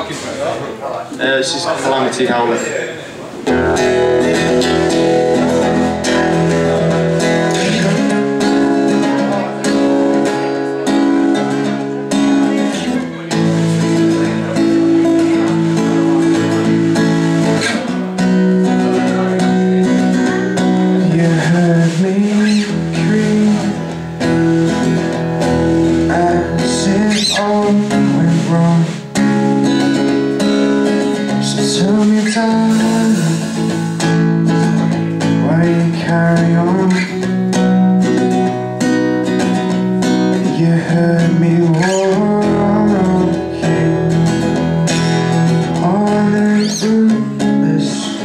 This is Tait.Calamity Howler. Tell me, darling, why you carry on? You heard me walking on the roofless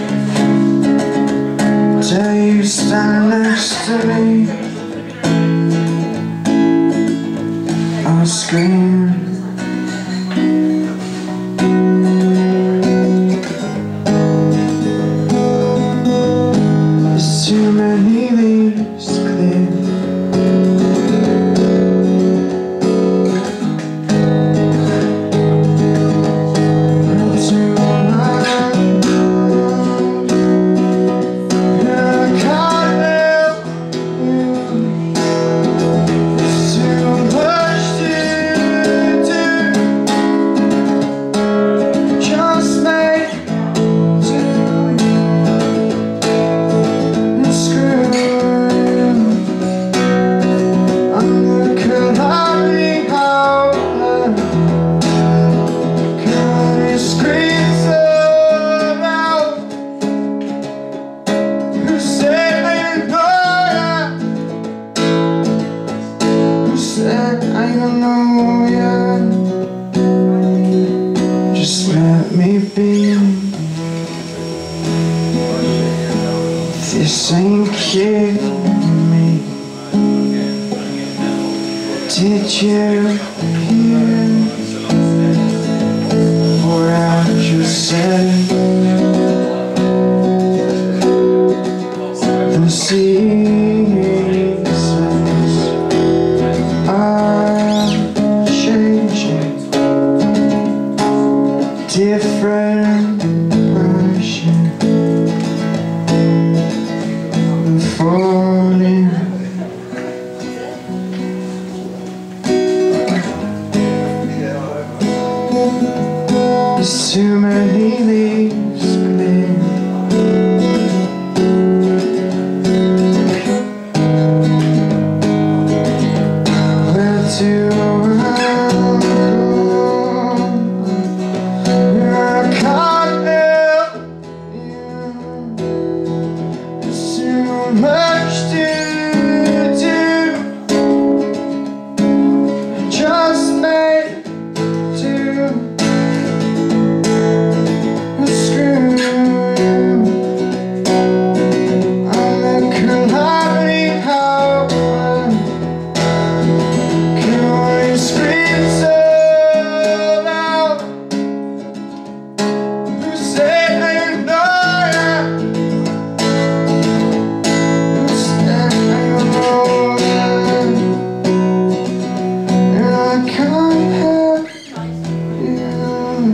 day you stand next to me. I'll scream. Too many leaves clear. And to my love, I can't help you. There's too much to do. Just make I don't know yet. Just let me be. This ain't killing me. Did you hear what I just said? The seasons are changing, different version of falling. There's too many leaves clear. Where do I go? I can't help you. There's too much to do. Just made to screw you. I'm a Calamity Howler. Can only scream so loud. Who said I know ya? Who said I know ya? And I can't help you.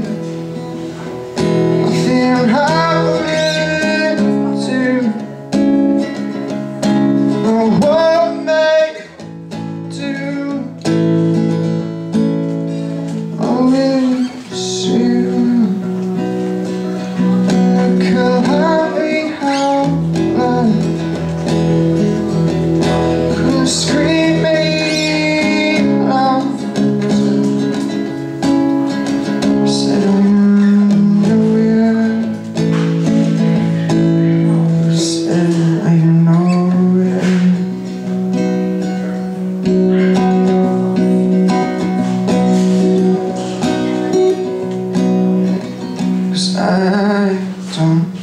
I feel happy to. I won't make do. I miss you. Calamity Howler. Could scream me out. Said I know ya. Said I know ya. 'Cause I don't